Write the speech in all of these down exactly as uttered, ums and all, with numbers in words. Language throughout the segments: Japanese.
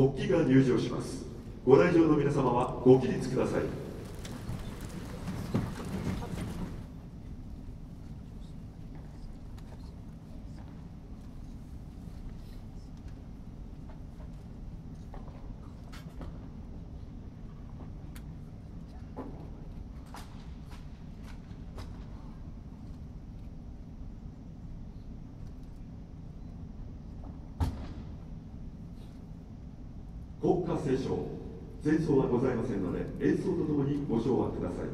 国旗が入場します。ご来場の皆様はご起立ください。国歌斉唱、前奏はございませんので、演奏とともにご唱和ください。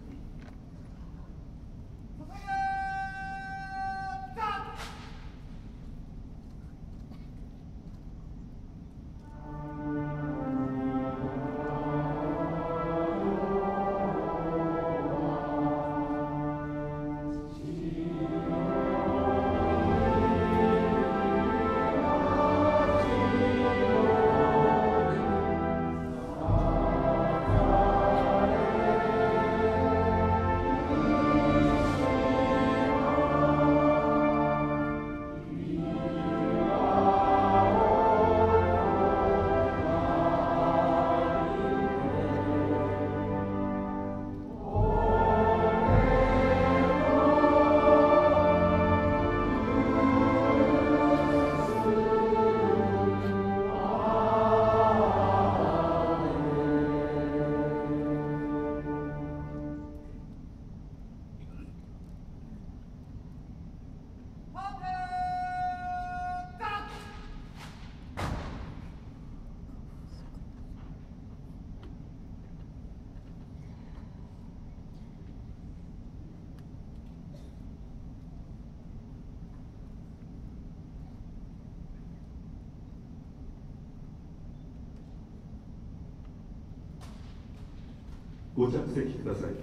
ご着席ください。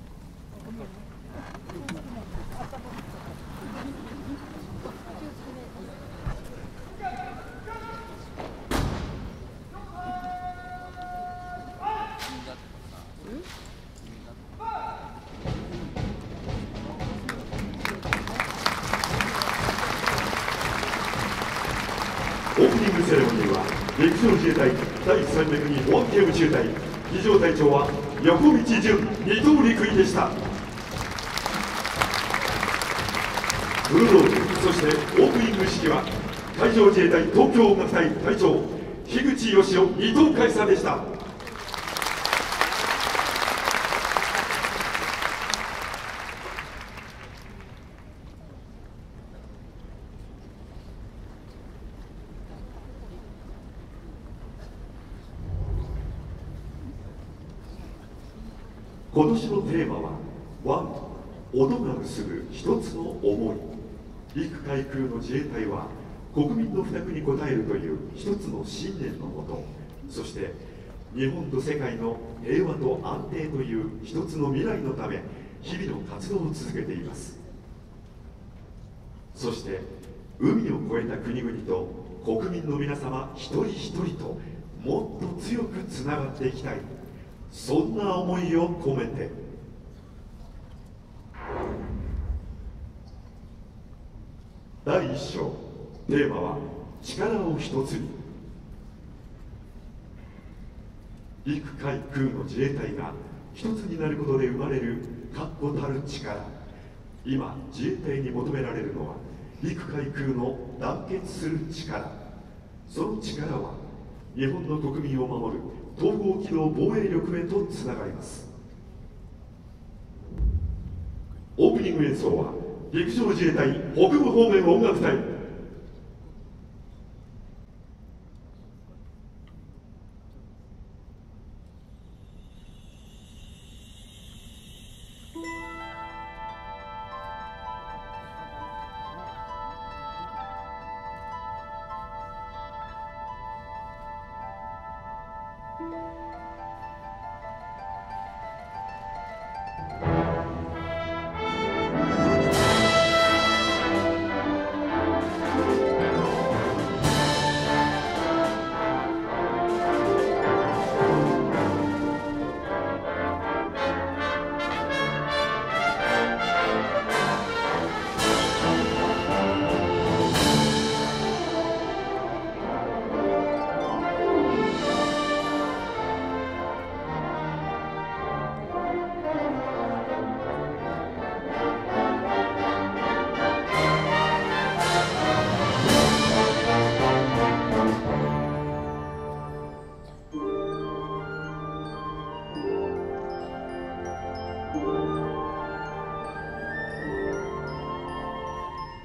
オープニングセレモニーは陸上自衛隊だいさんびゃくに保安警務中隊儀仗隊長は横道純二等陸尉でした。ブルーローズ、そしてオープニング式は海上自衛隊東京音楽隊隊長樋口義雄二等海佐でした。今年のテーマは「ワン踊が結ぶ一つの思い」。陸海空の自衛隊は国民の負託に応えるという一つの信念のもと、そして日本と世界の平和と安定という一つの未来のため日々の活動を続けています。そして海を越えた国々と国民の皆様一人一人ともっと強くつながっていきたい、そんな思いを込めてだいいっ章、テーマは力を一つに。陸海空の自衛隊が一つになることで生まれる確固たる力。今自衛隊に求められるのは陸海空の団結する力。その力は日本の国民を守る統合機動防衛力へとつながります。オープニング演奏は陸上自衛隊北部方面音楽隊。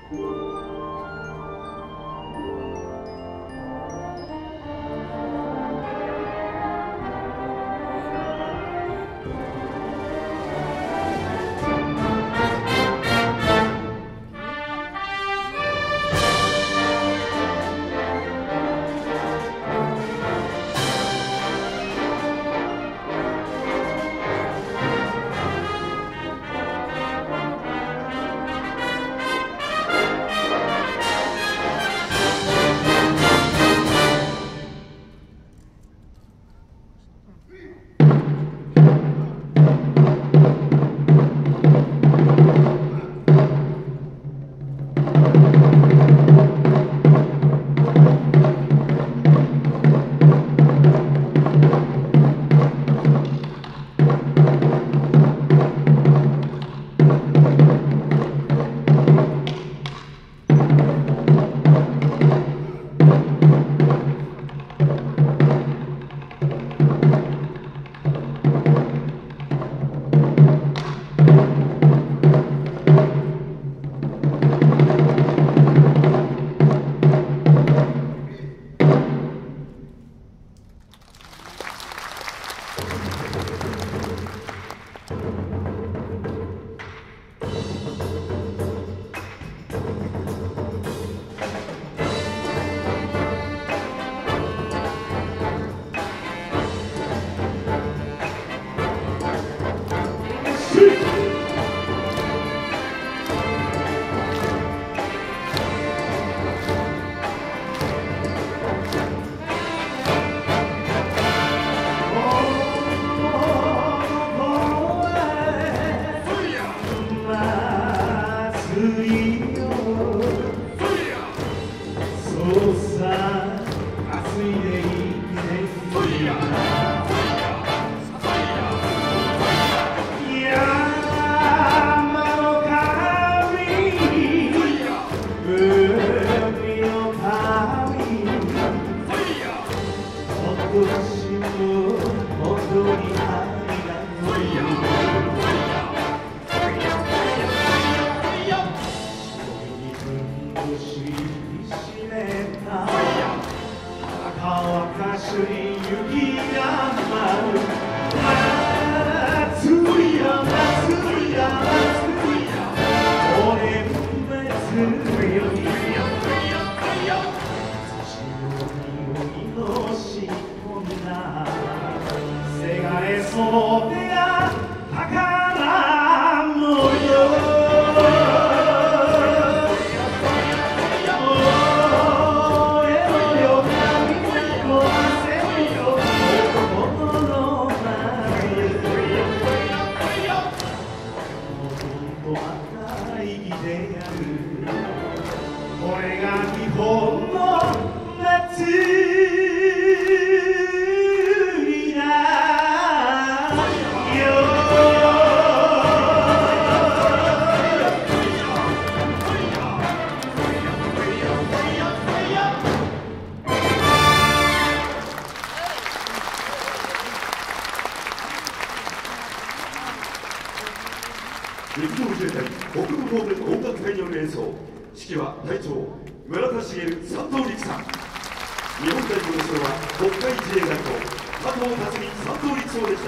陸上自衛隊北部方面音楽隊による演奏、指揮は隊長村田茂三等陸さん。日本代表の後ろは北海自衛隊と加藤辰巳三等陸将でした。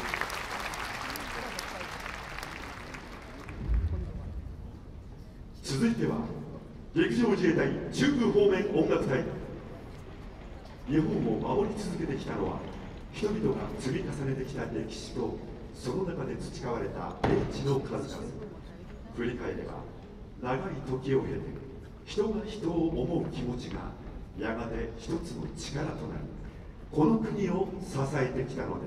続いては陸上自衛隊中部方面音楽隊。日本を守り続けてきたのは人々が積み重ねてきた歴史とその中で培われた英知の数々。振り返れば長い時を経て人が人を思う気持ちがやがて一つの力となりこの国を支えてきたのです。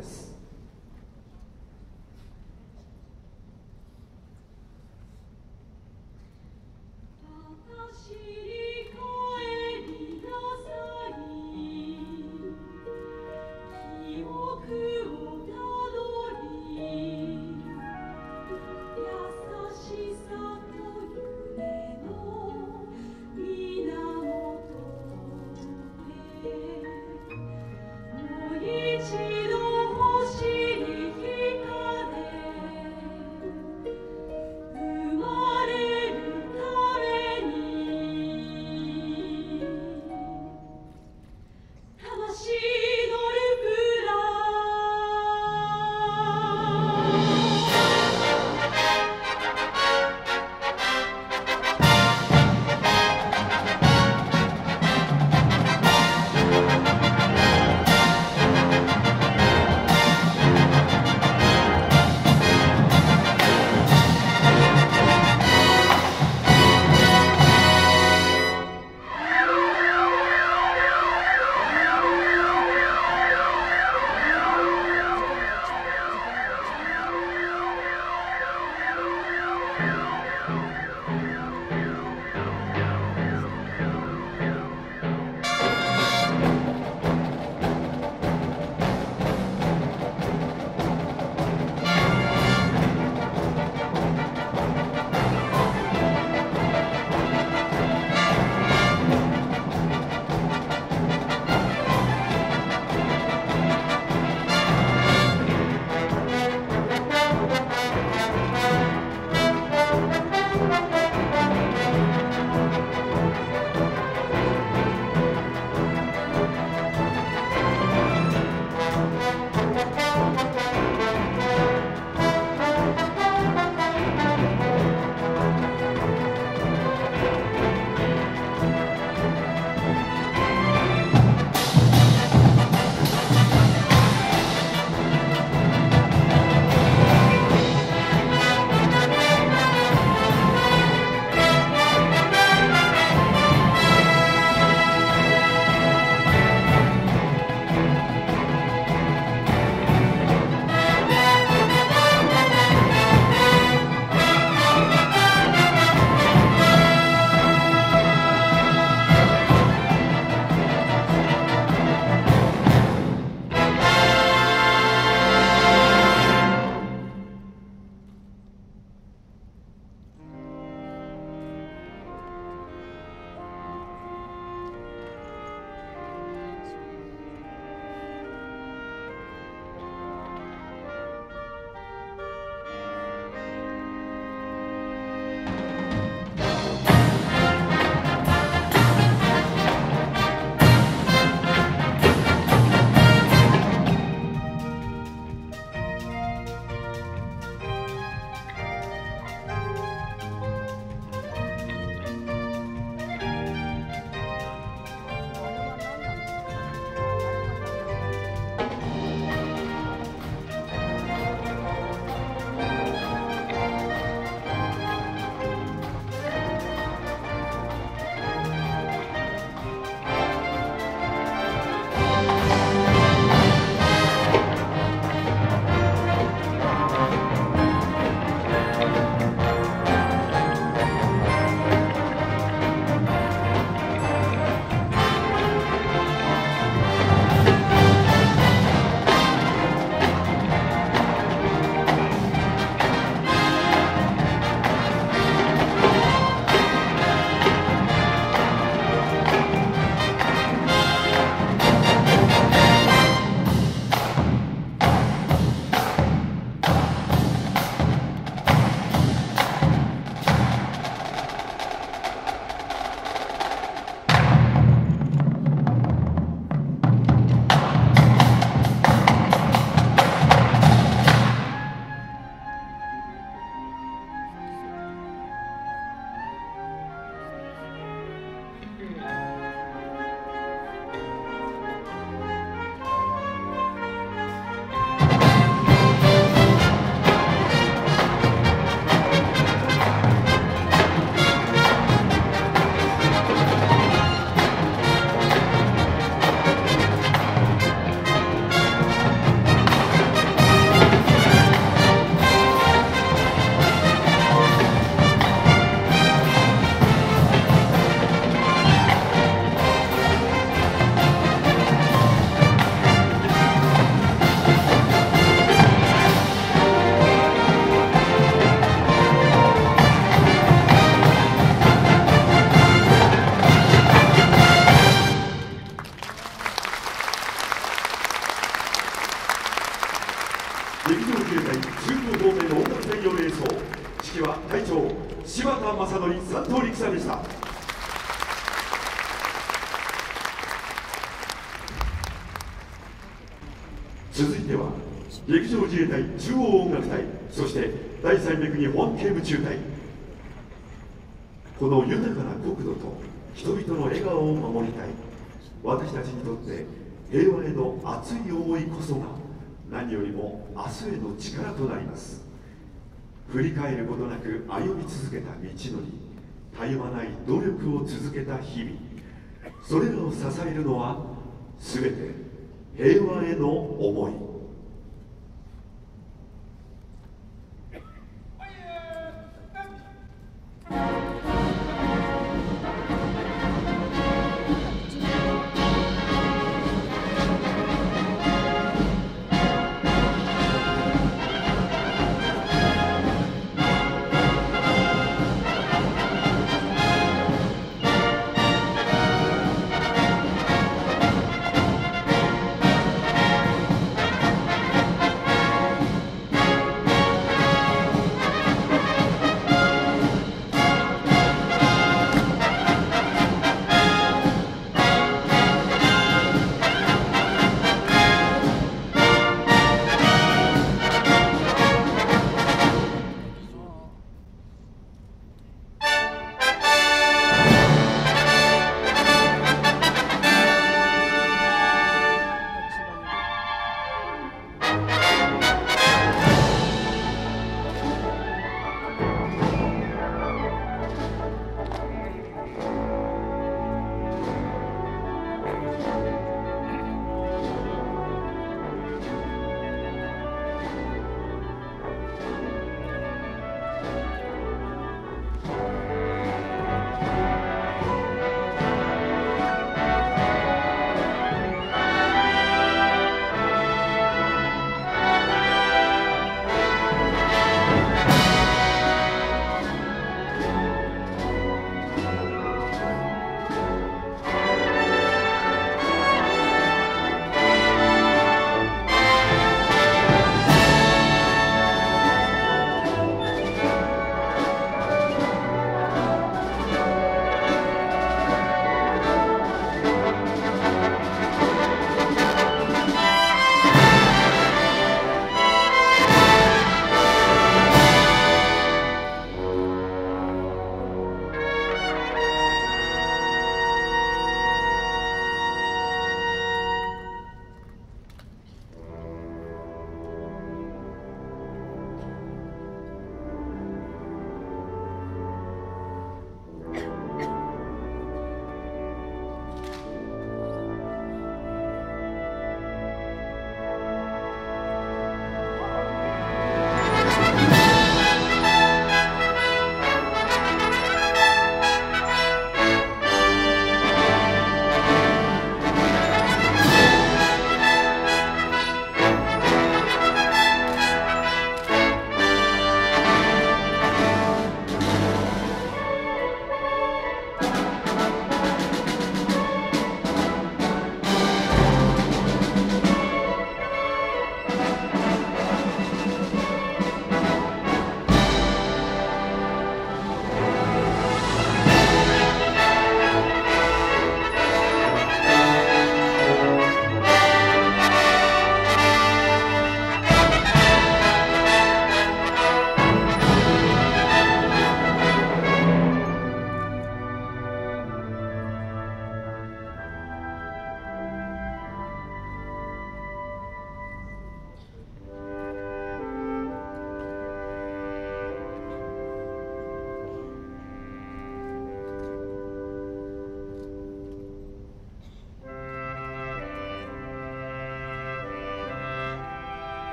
生まれるために正則三等陸佐でした。続いては陸上自衛隊中央音楽隊、そしてだいさんびゃくに保安警務中隊。この豊かな国土と人々の笑顔を守りたい。私たちにとって平和への熱い思いこそが何よりも明日への力となります。振り返ることなく歩み続けた道のり、たゆまない努力を続けた日々、それらを支えるのは全て平和への思い。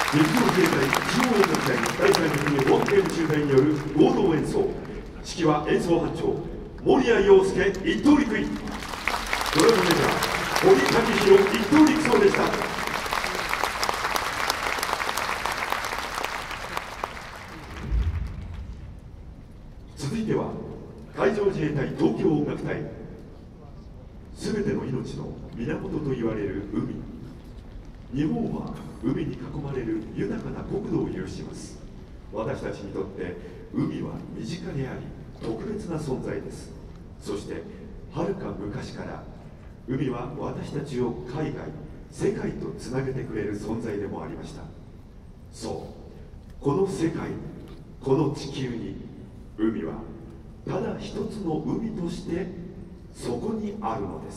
陸上自衛隊中央演習隊第三陸に保安系宇宙隊による合同演奏。指揮は演奏班長森谷陽介一等陸尉。ドラムメジャー堀武弘一等陸曹でした。続いては海上自衛隊東京音楽隊。すべての命の源と言われる海。日本は海に囲まれる豊かな国土を有します。私たちにとって海は身近であり特別な存在です。そしてはるか昔から海は私たちを海外世界とつなげてくれる存在でもありました。そうこの世界にこの地球に海はただ一つの海としてそこにあるのです。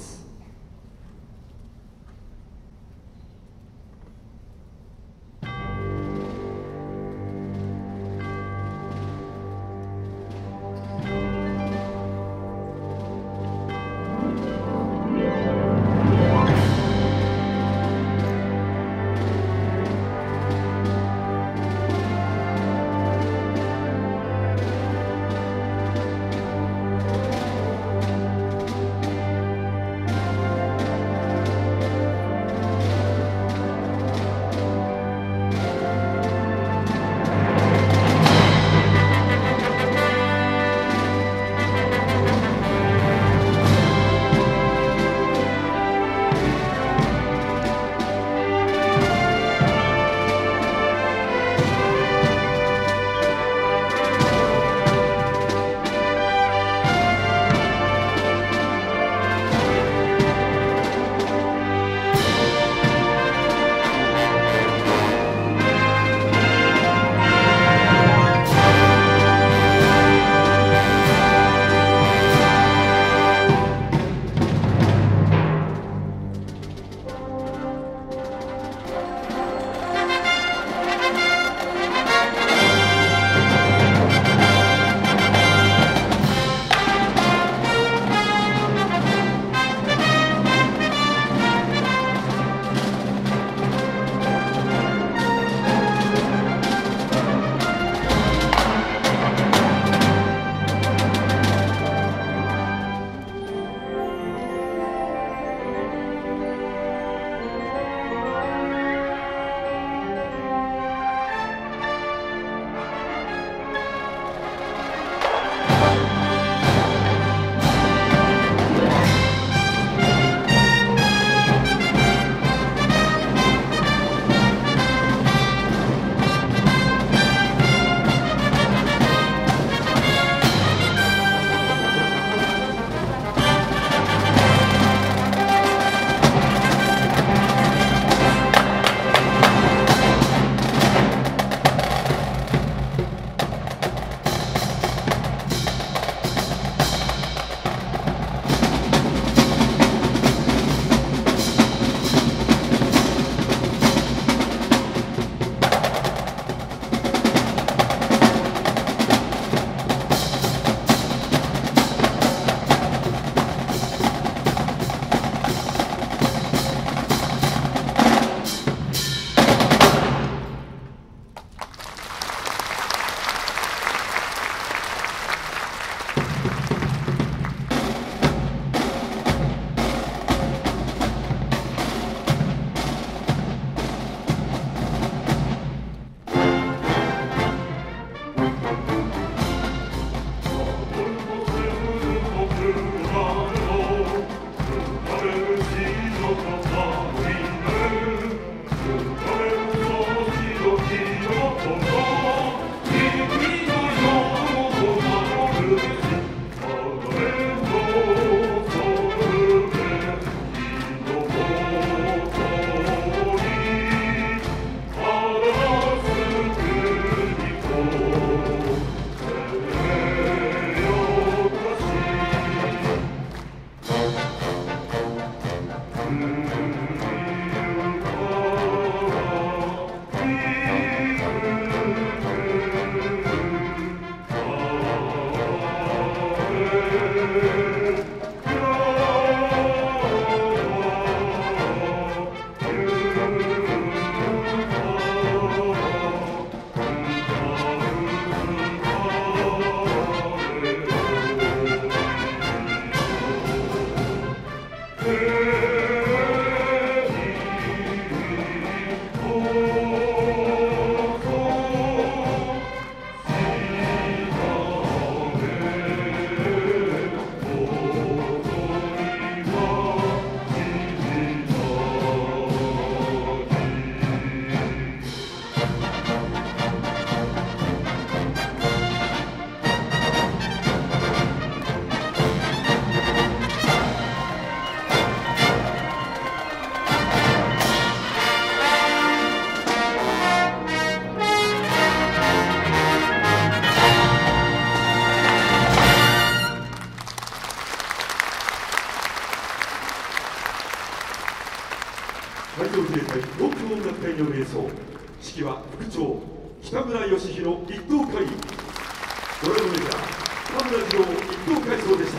指揮は副長北村義弘一等海尉、ドラゴンレーダー田村次郎一等海曹でした。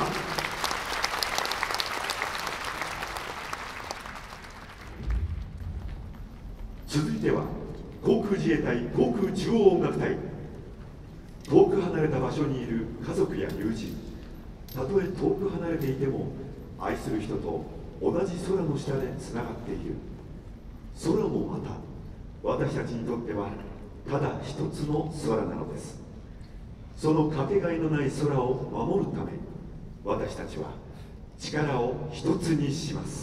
続いては航空自衛隊航空中央音楽隊。遠く離れた場所にいる家族や友人、たとえ遠く離れていても愛する人と同じ空の下でつながっている。空もまた私たちにとってはただ一つの空なのです。そのかけがえのない空を守るため、私たちは力を一つにします。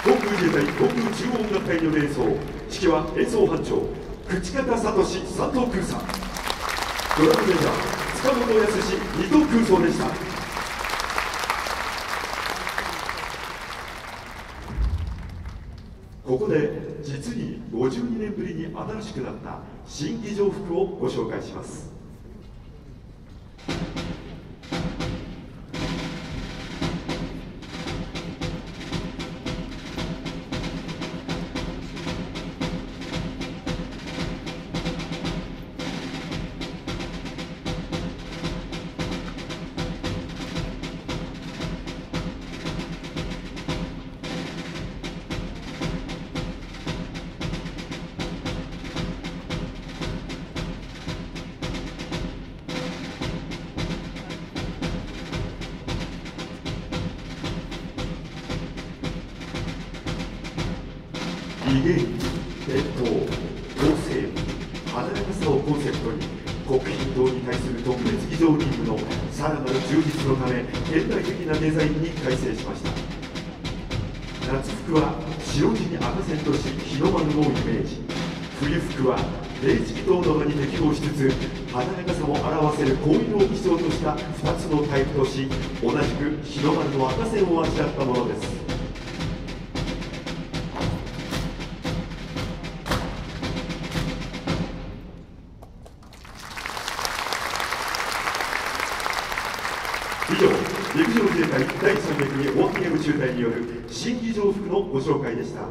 航空自衛隊航空中央音楽隊による演奏、指揮は演奏班長口方聡三等空佐、ドラムメジャー塚本康二等空曹でした。ここで実にごじゅうにねんぶりに新しくなった新儀仗服をご紹介します。威厳、伝統、統制、華やかさをコンセプトに国賓堂に対する特別儀仗任務のさらなる充実のため現代的なデザインに改正しました。夏服は白地に赤線とし日の丸をイメージ、冬服は明治祈祷の場に適合しつつ華やかさも表せる紺色を基調としたふたつのタイプとし、同じく日の丸の赤線をあしらったものです。以上、陸上自衛隊だいさんびゃくに大型宇宙隊による新儀仗服のご紹介でした。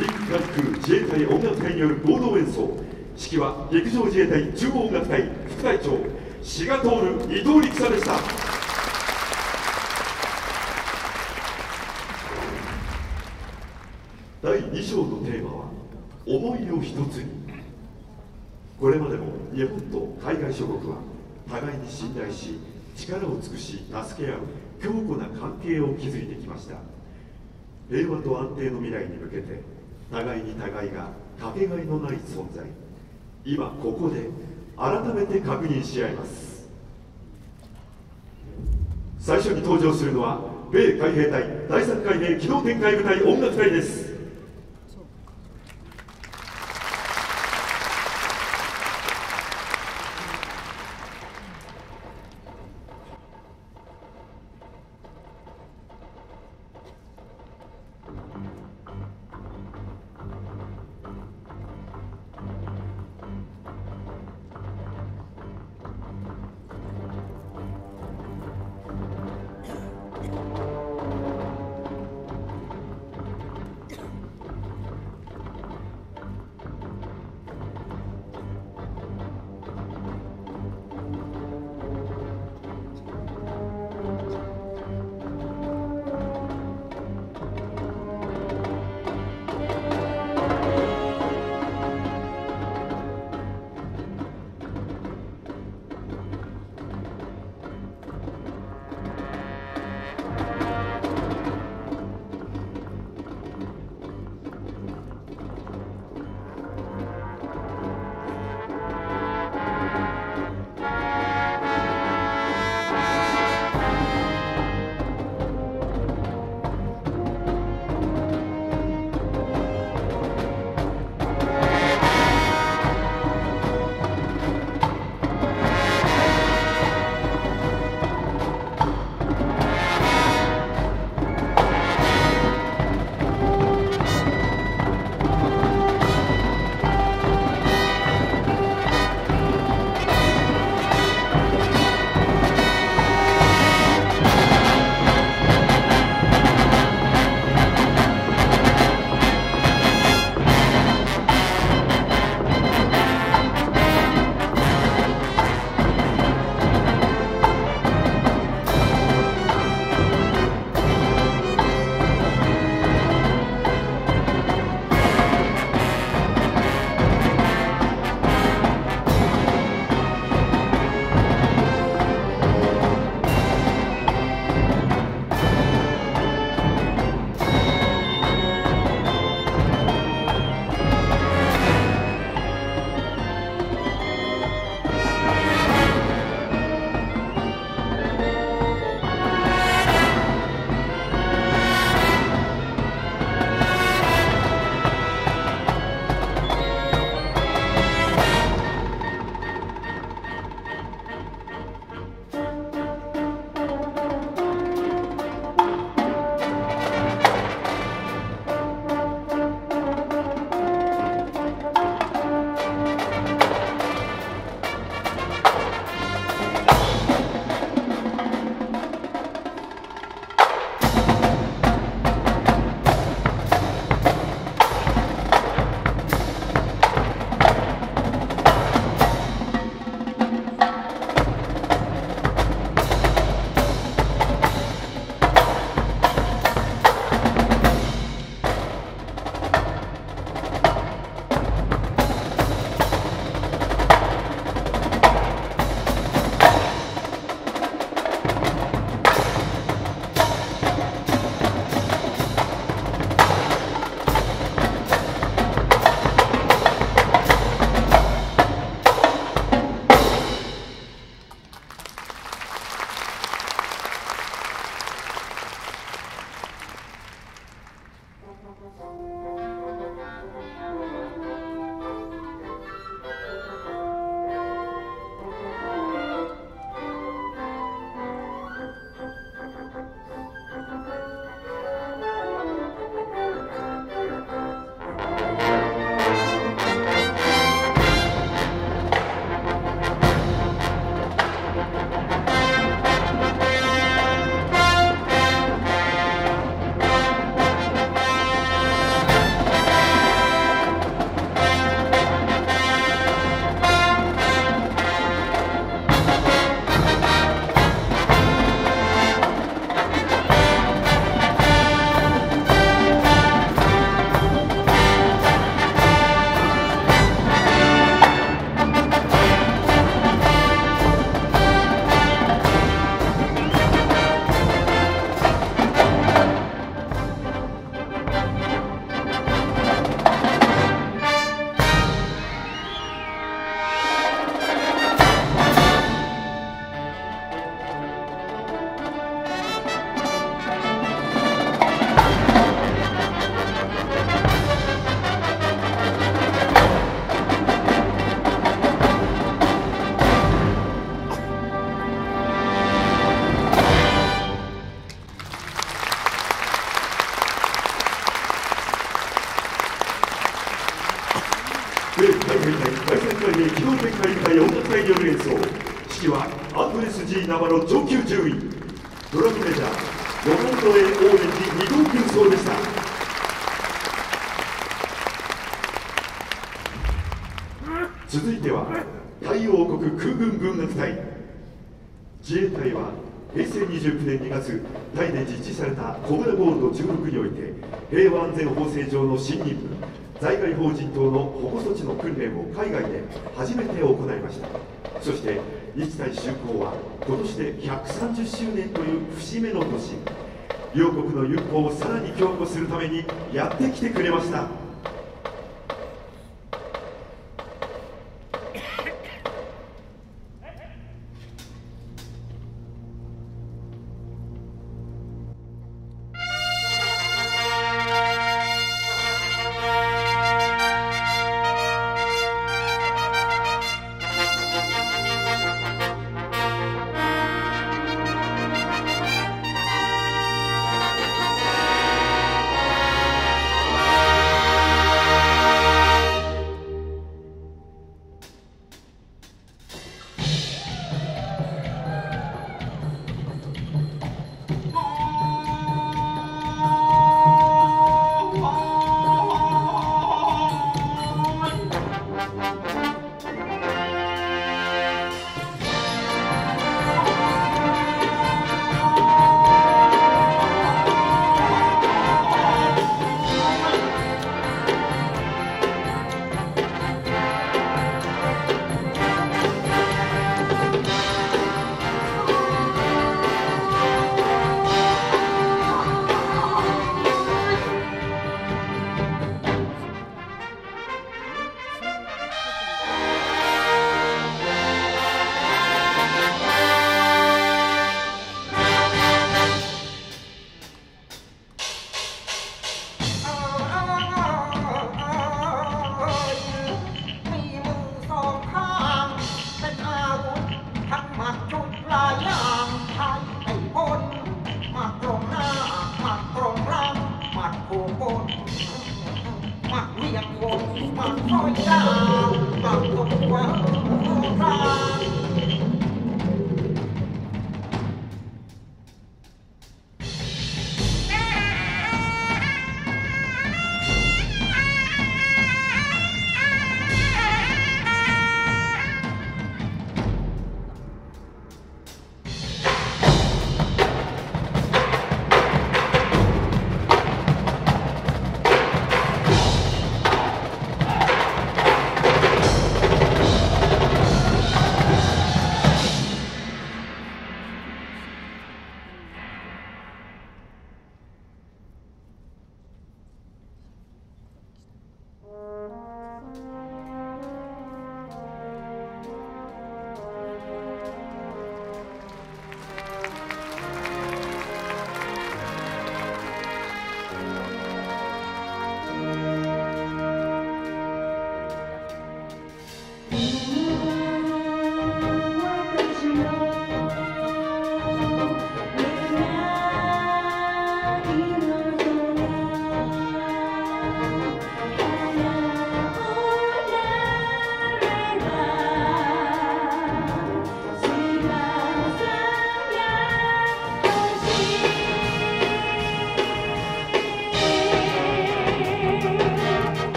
陸海空自衛隊音楽隊による合同演奏。指揮は陸上自衛隊中央音楽隊副隊長志賀徹伊藤陸佐でした。だいに章のテーマは「思いを一つに」。これまでも日本と海外諸国は互いに信頼し力を尽くし助け合う強固な関係を築いてきました。平和と安定の未来に向けて互いに互いがかけがえのない存在。今ここで改めて確認し合います。最初に登場するのは米海兵隊だいさん海兵機動展開部隊音楽隊です。 機動展開隊音楽隊による演奏。指揮はアンドレス G 生の上級獣医。ドラムメジャーロナルド・エー・オーレンジに号軍曹でした。続いては太陽王国空軍軍楽隊。自衛隊はへいせいにじゅうきゅうねんにがつ、タイで実施されたコブラゴールドじゅうろくにおいて、平和安全法制上の新任務、在外邦人等の保護措置の訓練を海外で初めて行いました。そして日対就航は今年でひゃくさんじゅっしゅうねんという節目の年、両国の友好をさらに強固するためにやってきてくれました。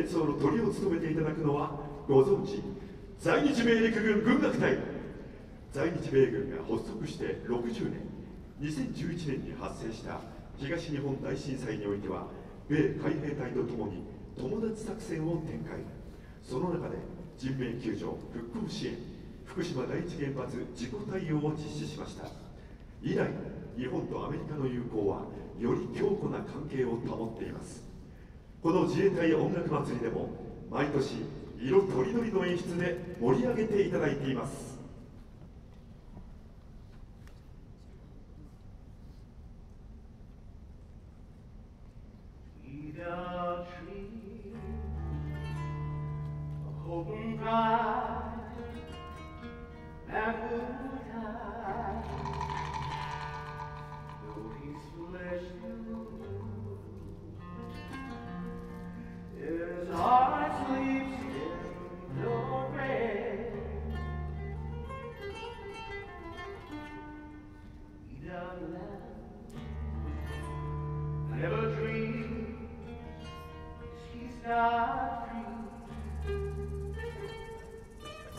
演奏のトリを務めていただくのはご存知、在日米陸軍軍楽隊。在日米軍が発足してろくじゅうねん、にせんじゅういちねんに発生した東日本大震災においては、米海兵隊とともに友達作戦を展開。その中で人命救助、復興支援、福島第一原発事故対応を実施しました。以来、日本とアメリカの友好はより強固な関係を保っています。この自衛隊音楽祭りでも毎年色とりどりの演出で盛り上げていただいています。 Never dream he's not free.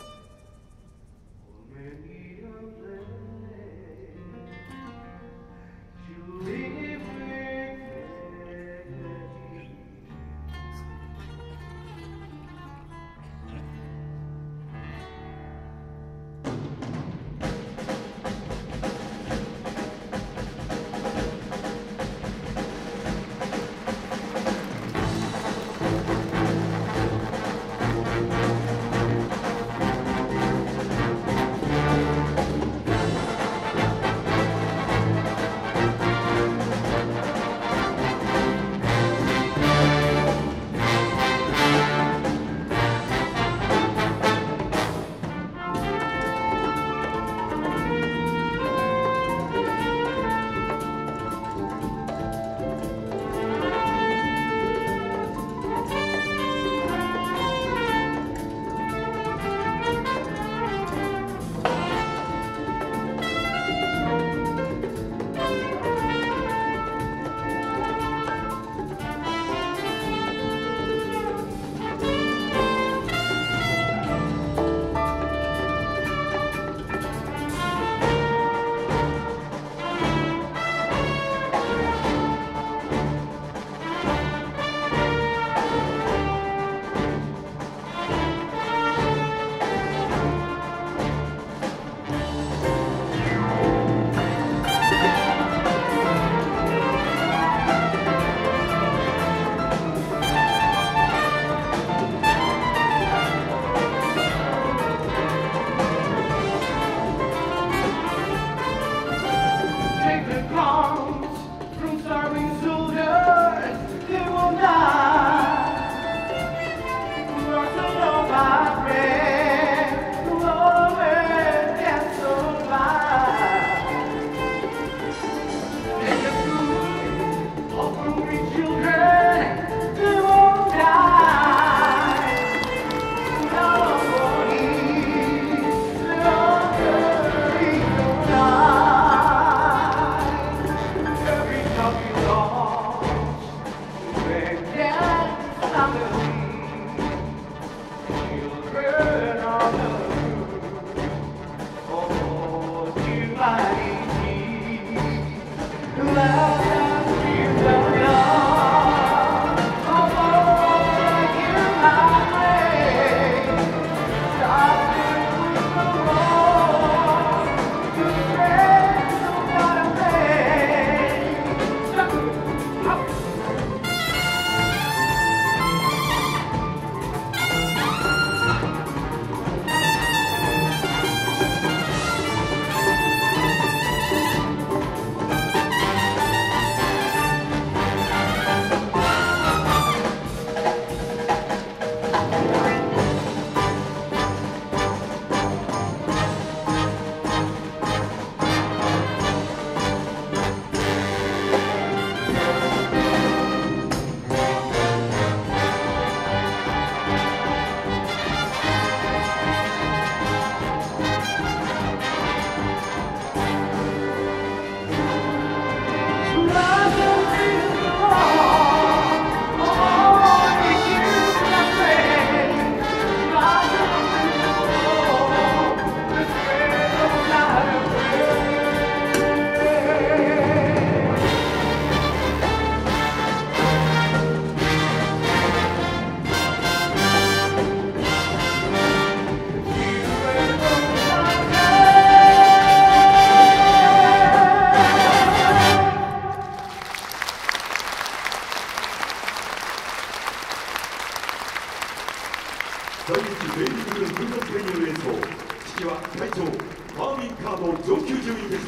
は会長マービン・カーの上級順位でした。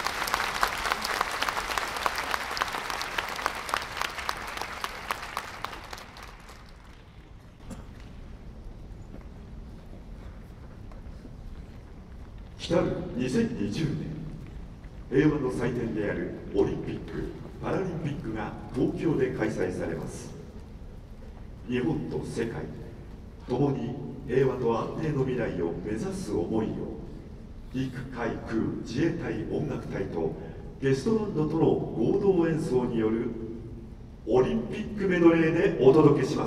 来るにせんにじゅうねん、平和の祭典であるオリンピック・パラリンピックが東京で開催されます。日本と世界ともに平和と安定の未来を目指す思いを陸海空自衛隊音楽隊とゲストバンドとの合同演奏によるオリンピックメドレーでお届けします。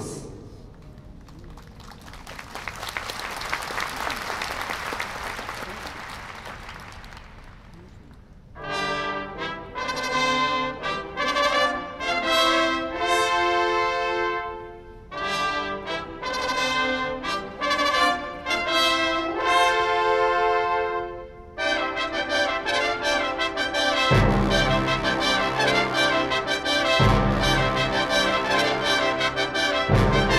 「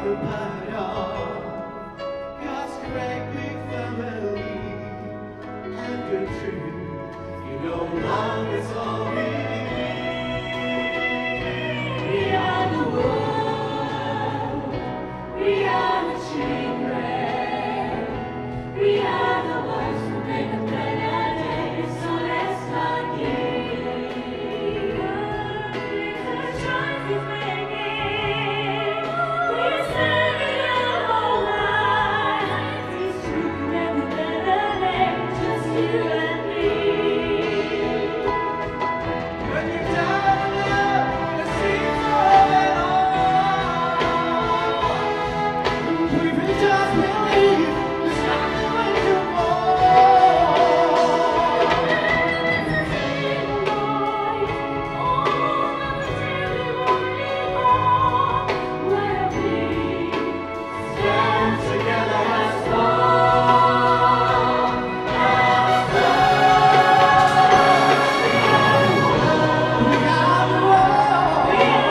the pattern. God's great big family and good dream. You know love is all we need. We are the world. We are the children. We are the ones who make a better day. So let's start giving. The choice is making. We're standing out all night. It's true to make a better day. Just you and me. When you're down and out, it seems all at all. We can just believe there's nothing we can stand together as one. We are the world.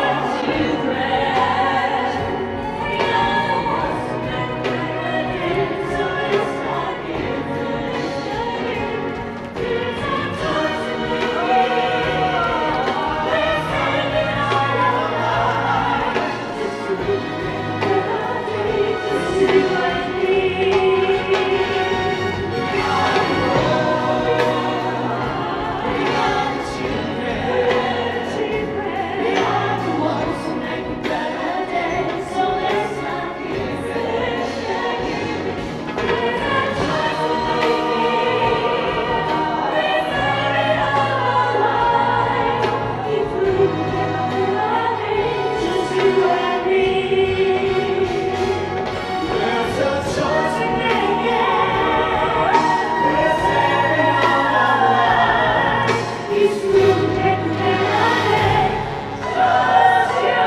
There's a choice to make. We're saving our lives. It's true to make a better day. Just you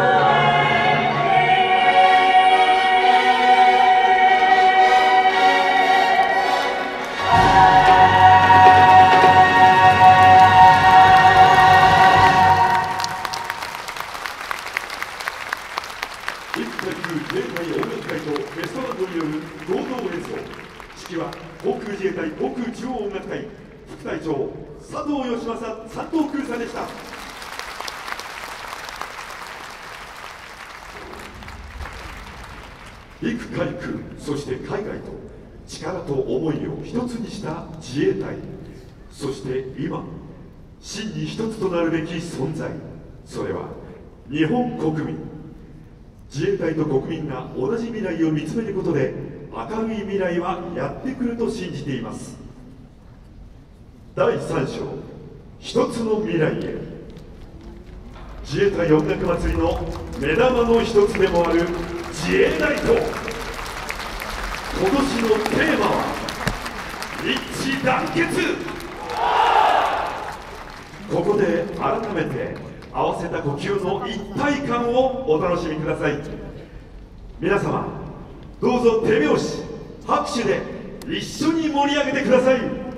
陸海空自衛隊音楽隊とベストバンドによる合同演奏。指揮は航空自衛隊航空中央音楽隊副隊長佐藤義正三等空佐でした。陸海空そして海外と力と思いを一つにした自衛隊、そして今真に一つとなるべき存在、それは日本国民。自衛隊と国民が同じ未来を見つめることで明るい未来はやってくると信じています。だいさん章一つの未来へ。自衛隊音楽祭りの目玉の一つでもある自衛ナイト。今年のテーマは一致団結。ここで改めて合わせた呼吸の一体感をお楽しみください。皆様どうぞ手拍子拍手で一緒に盛り上げてください。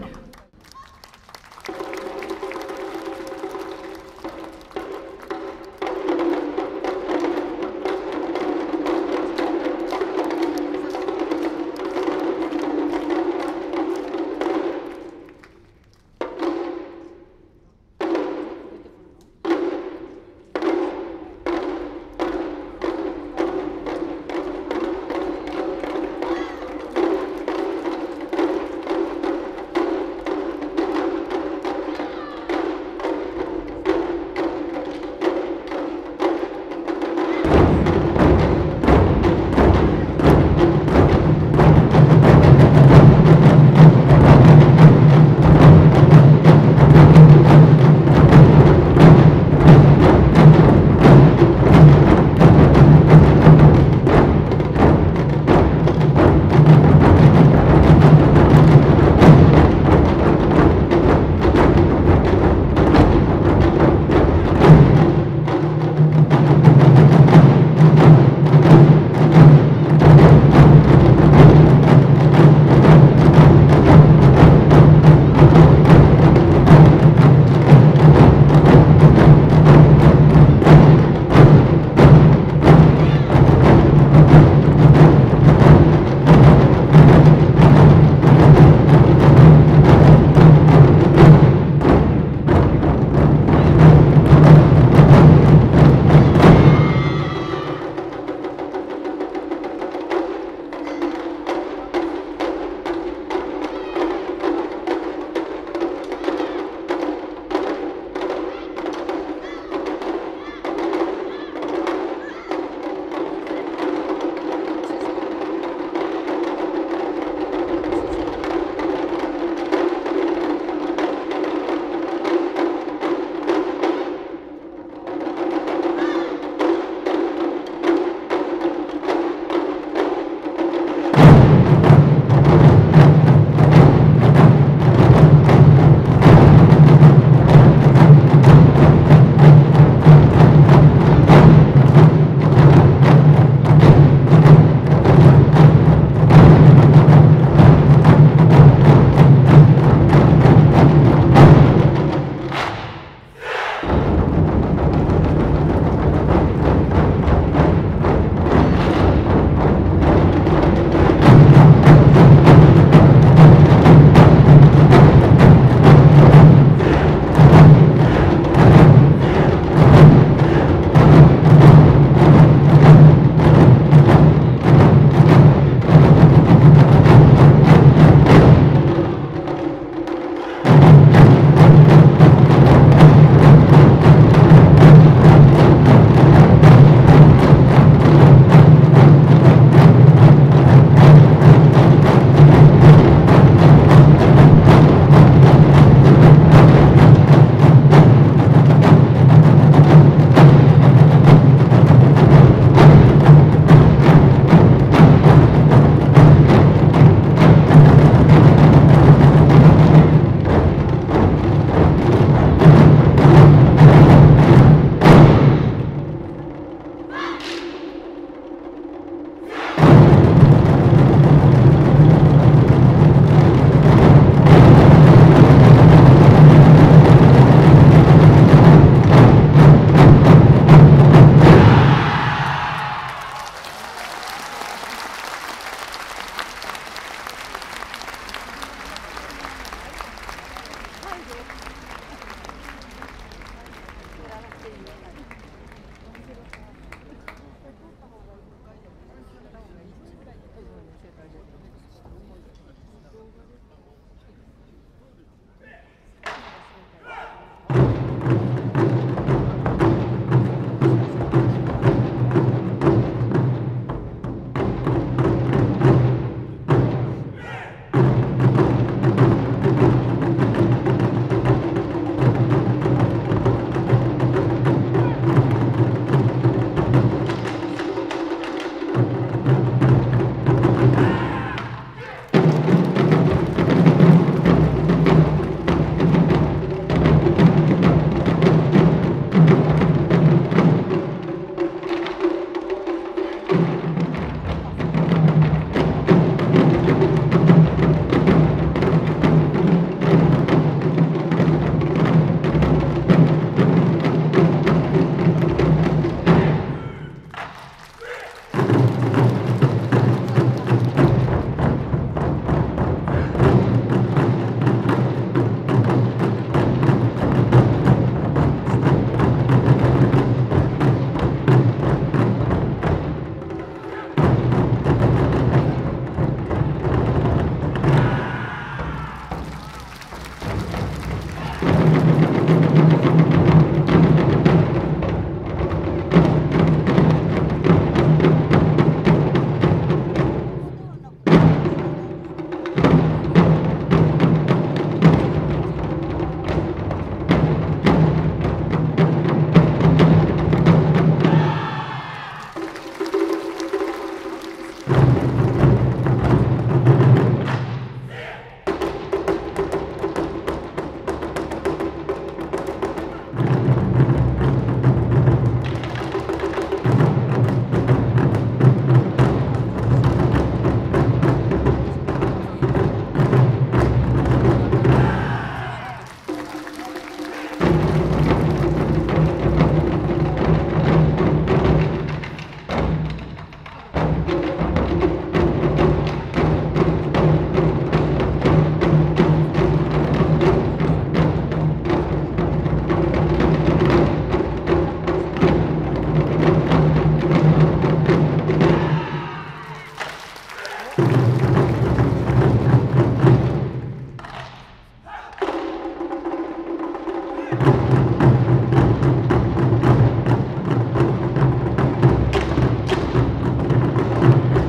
「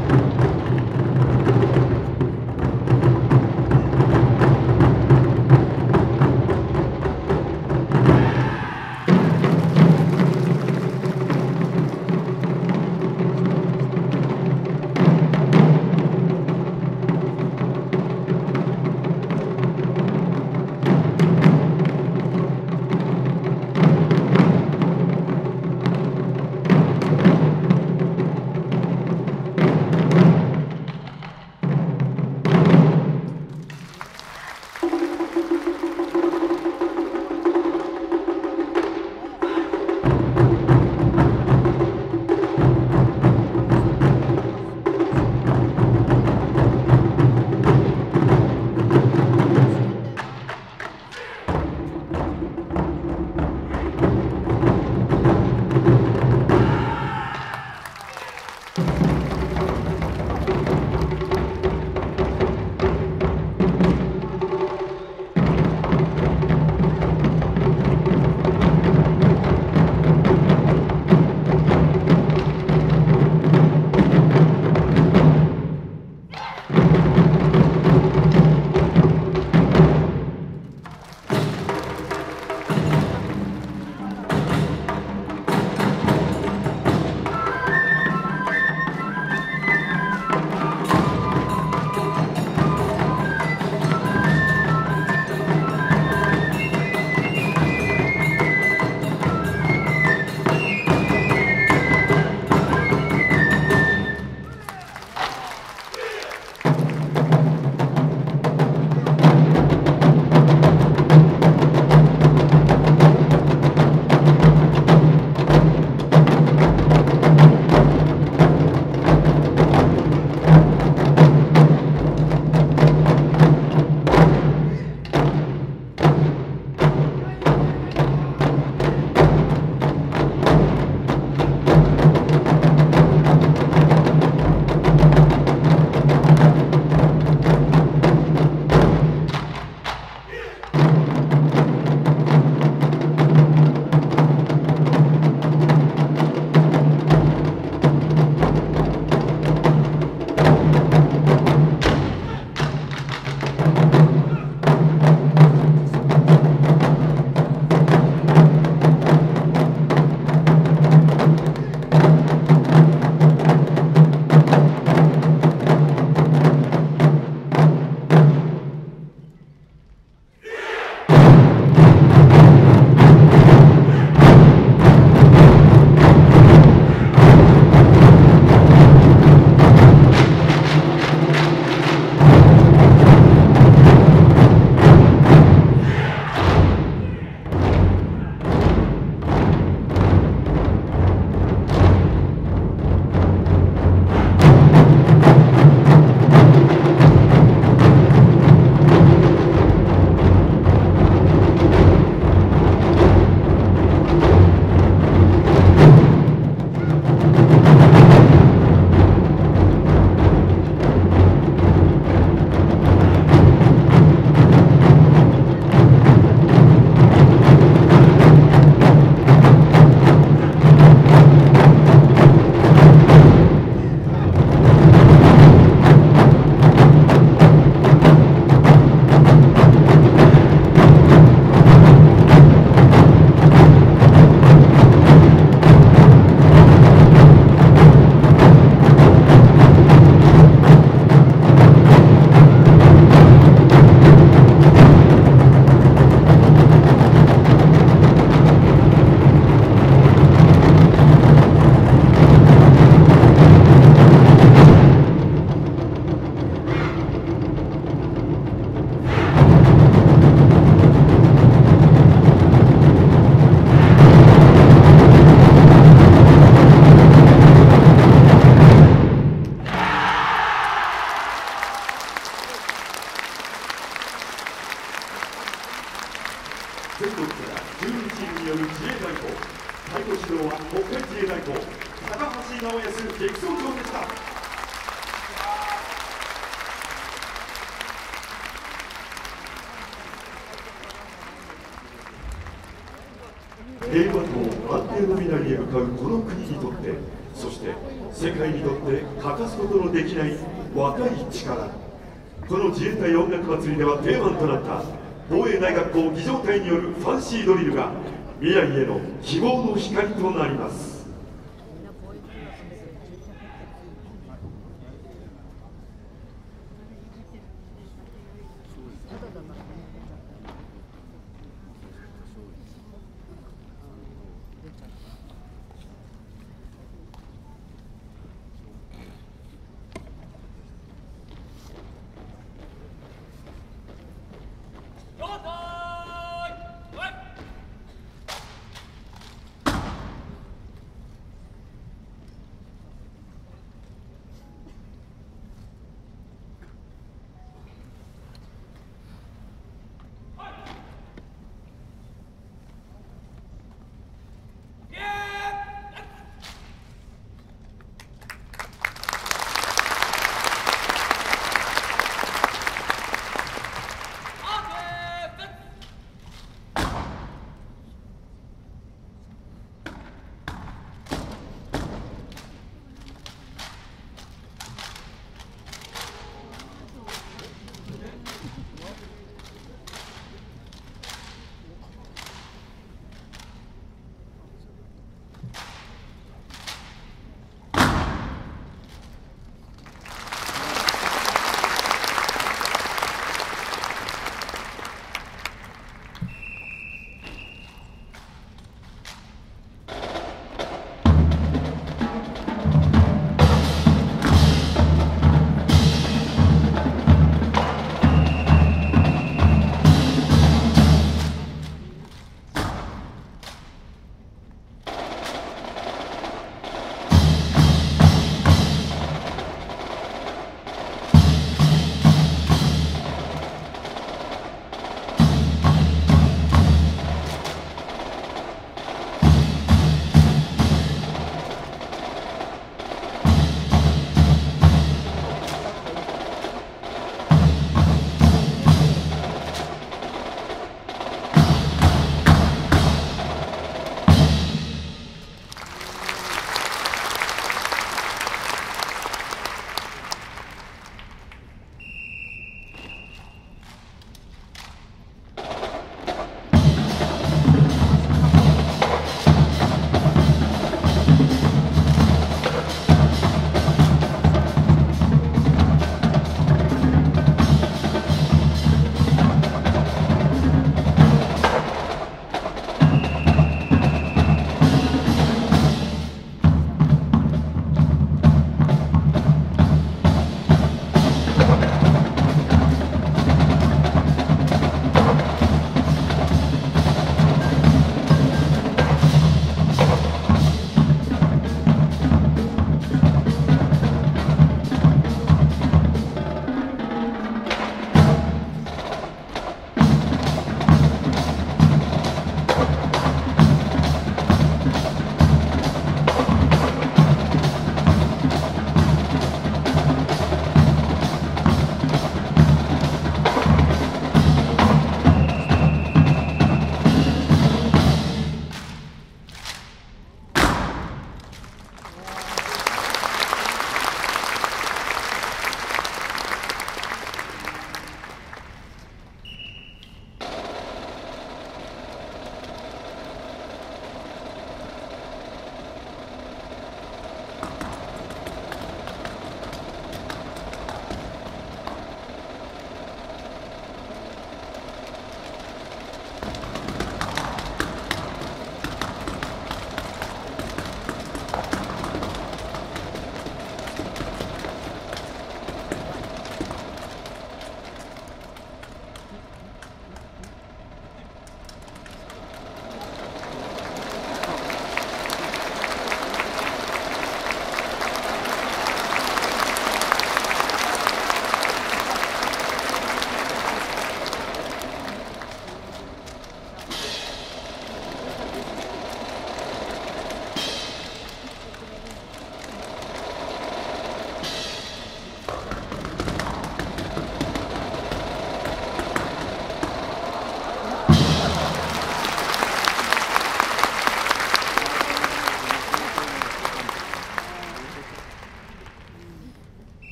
平和と安定の未来へ向かうこの国にとって、そして世界にとって欠かすことのできない若い力。この自衛隊音楽祭りでは定番となった防衛大学校儀仗隊によるファンシードリルが未来への希望の光となります。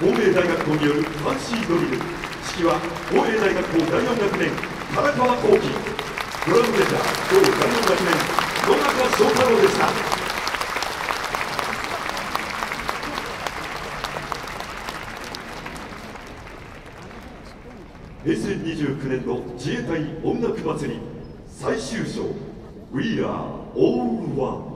法明大学校によるファンシードリル、指揮は法明大学校だいよん学年唐川幸輝、ドラムメジャー同だいよん学年野中翔太郎でした。へいせいにじゅうきゅうねん度自衛隊音楽祭り最終章 We are all one。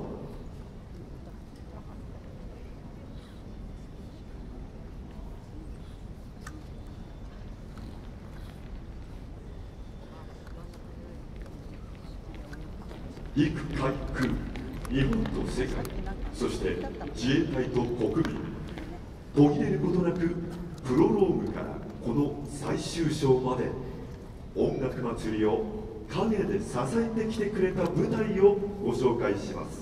陸海空、日本と世界、そして自衛隊と国民、途切れることなくプロローグからこの最終章まで音楽祭りを陰で支えてきてくれた舞台をご紹介します。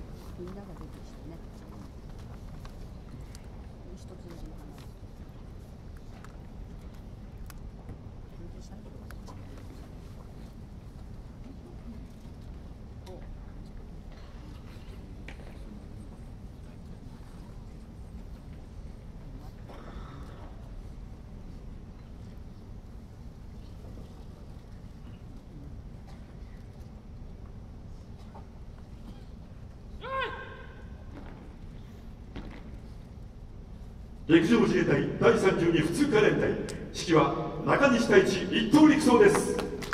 陸上自衛隊だいさんじゅうに普通科連隊、指揮は中西太一一等陸曹です。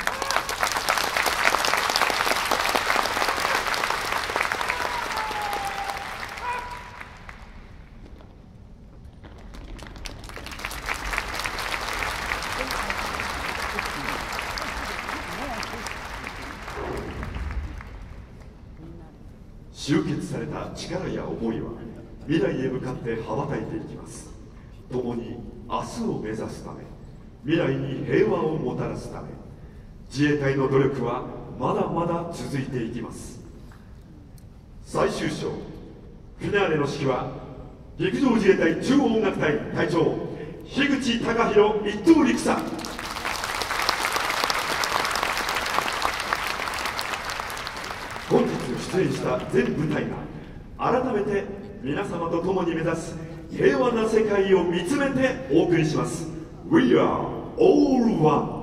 集結された力や思いは未来へ向かって羽ばたいていきます。共に明日を目指すため、未来に平和をもたらすため、自衛隊の努力はまだまだ続いていきます。最終章フィナーレの指揮は陸上自衛隊中央音楽隊隊長樋口貴弘一等陸佐。本日出演した全部隊が改めて皆様と共に目指す平和な世界を見つめてお送りします。 We are all one。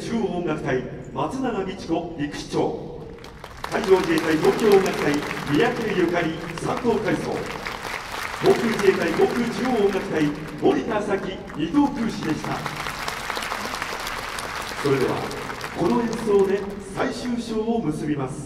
中央音楽隊松永美智子陸士長、海上自衛隊東京音楽隊三宅ゆかり三等海曹、航空自衛隊航空中央音楽隊森田咲二等空士でした。それではこの演奏で最終章を結びます。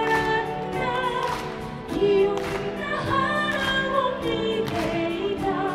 いろんな花を見ていた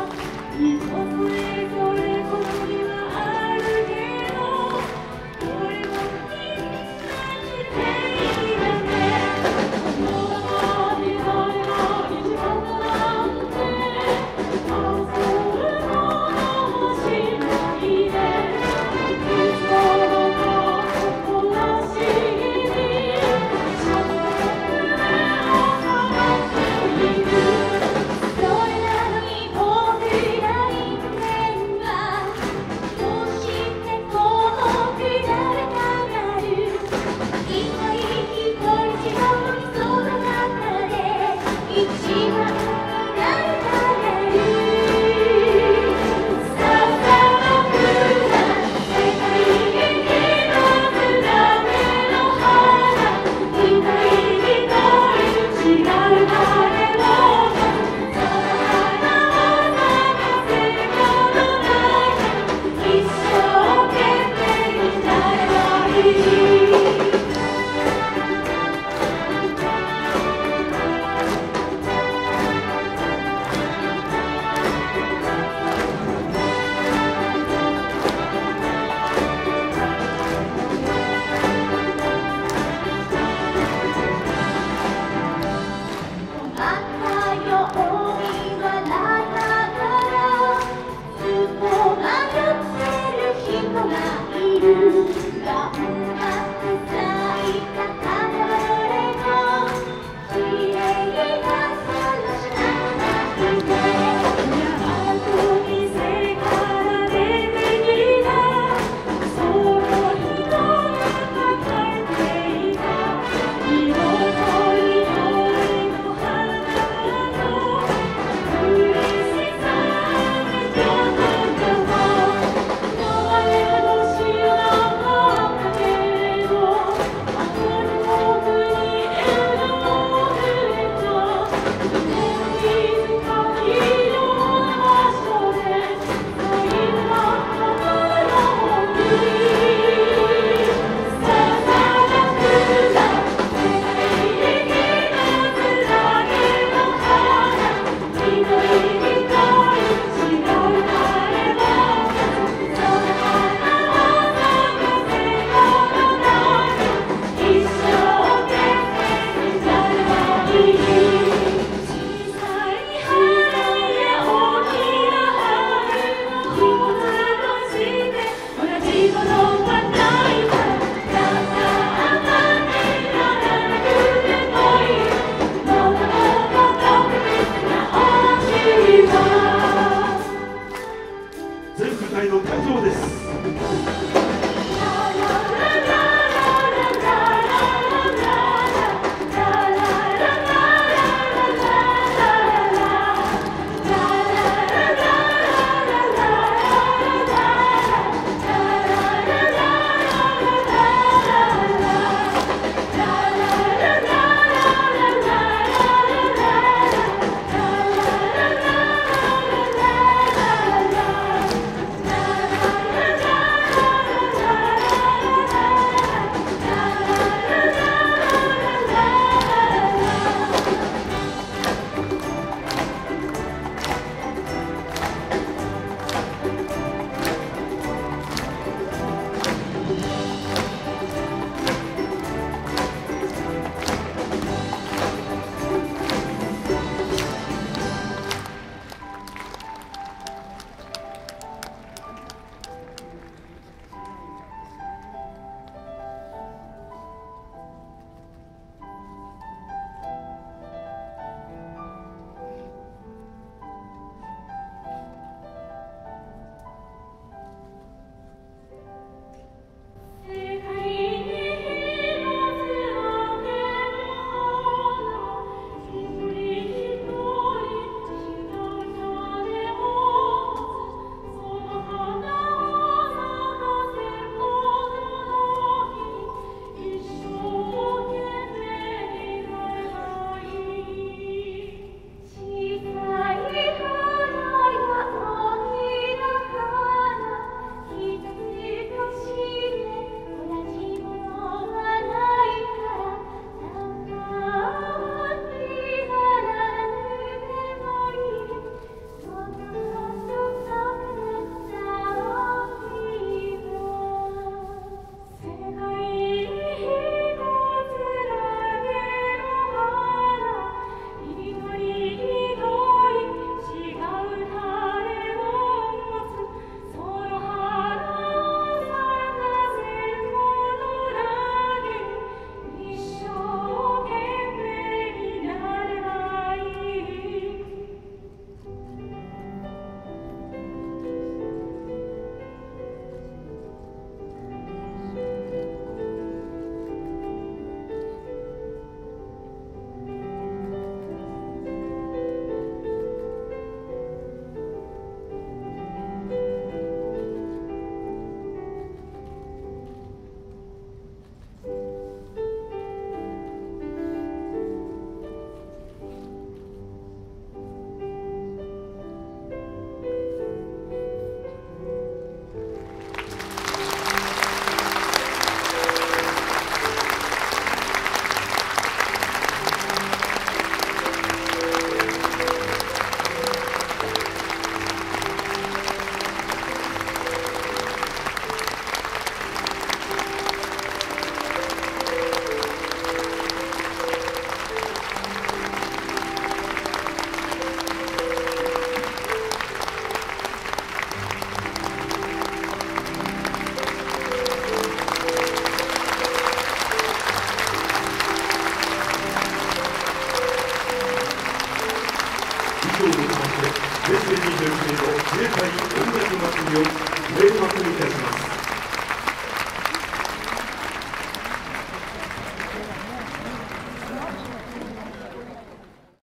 もちまして平成にじゅういちねん度自衛隊音楽祭りを閉幕いたします。